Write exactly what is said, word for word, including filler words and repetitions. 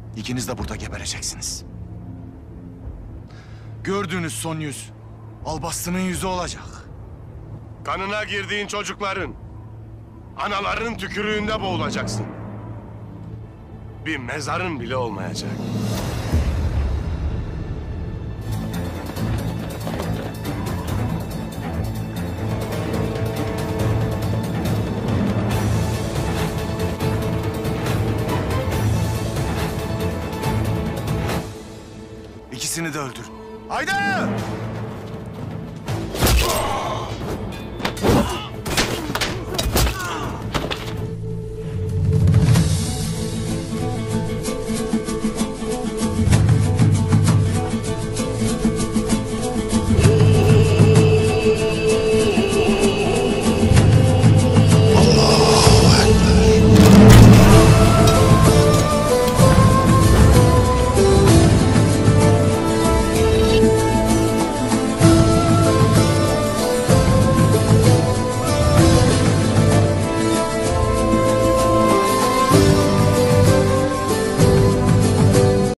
İkiniz de burada gebereceksiniz. Gördüğünüz son yüz Albassı'nın yüzü olacak. Kanına girdiğin çocukların, anaların tükürüğünde boğulacaksın. Bir mezarın bile olmayacak. İkisini de öldür. Haydi!